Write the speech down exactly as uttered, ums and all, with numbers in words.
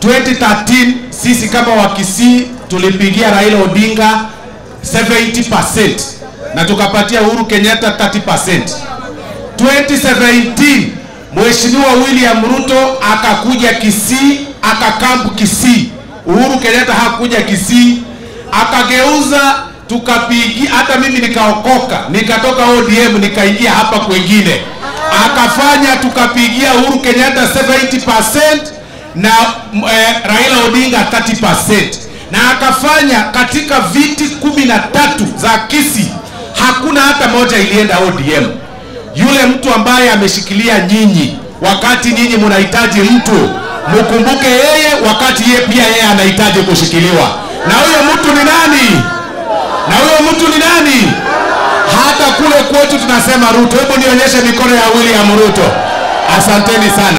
twenty thirteen sisi kama Wakisii tulipigia Raila Odinga seventy percent na tukapatia Uhuru Kenyatta thirty percent. twenty seventeen Mheshimiwa William Ruto akakuja Kisii, akakampu Kisii. Uhuru Kenyatta hakuja Kisii, akageuza, tukapigi, hata mimi nikaokoka, nikatoka O D M nikaingia hapa kwingine. Akafanya tukapigia Uhuru Kenyatta seventy percent na eh, Raila Odinga thirty percent. Na akafanya katika viti kumi na tatu za Kisii hakuna hata moja ilienda O D M. Yule mtu ambaye ameshikilia nyinyi wakati nyinyi mnahitaji mtu, mkumbuke yeye wakati yeye pia yeye anahitaji kushikiliwa. Na huyo mtu ni nani? Na huyo mtu ni nani? Hata kule kwetu tunasema Ruto. Hebu nionyeshe mikono ya William Ruto. Asanteni sana.